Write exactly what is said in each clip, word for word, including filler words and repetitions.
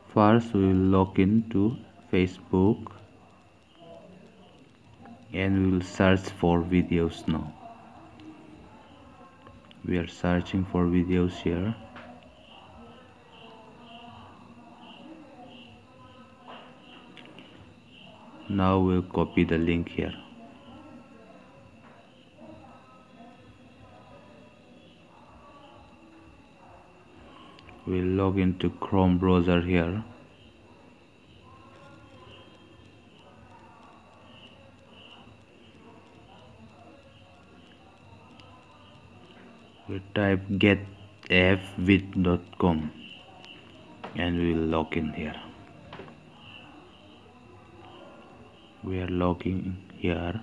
First we will log into Facebook and we will search for videos now. We are searching for videos here. Now we'll copy the link here. We'll log into Chrome browser here. We type get f vid dot com and we will log in here. We are logging here.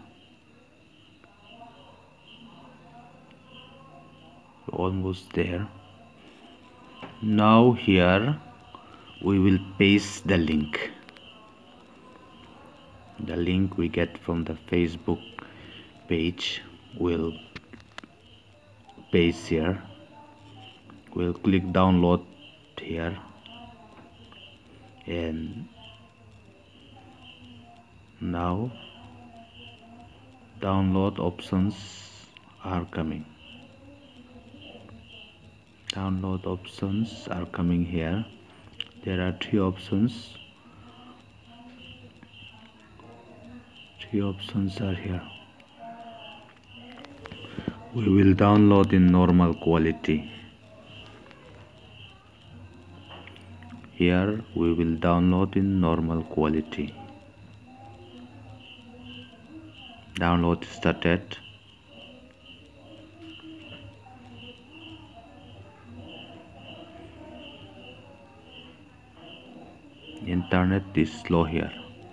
Almost there. Now here we will paste the link. The link we get from the Facebook page will paste here. We'll click download here and now download options are coming. Download options are coming here. There are three options. Three options are here. We will download in normal quality. Here we will download in normal quality. Download started. Internet is slow here,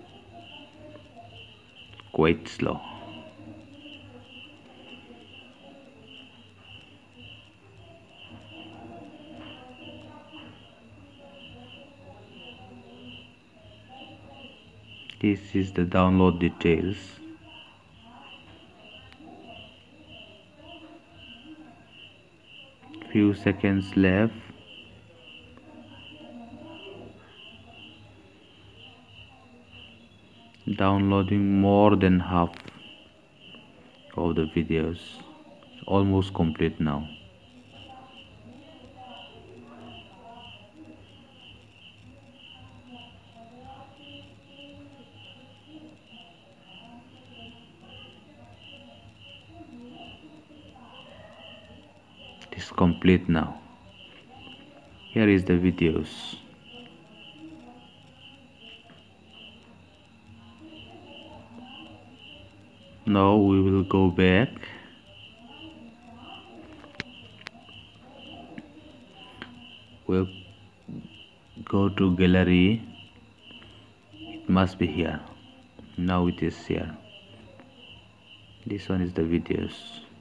quite slow. This is the download details. Few seconds left. Downloading more than half of the videos. It's almost complete now. It is complete now. Here is the videos. Now we will go back. We'll go to gallery. It must be here. Now it is here. This one is the videos.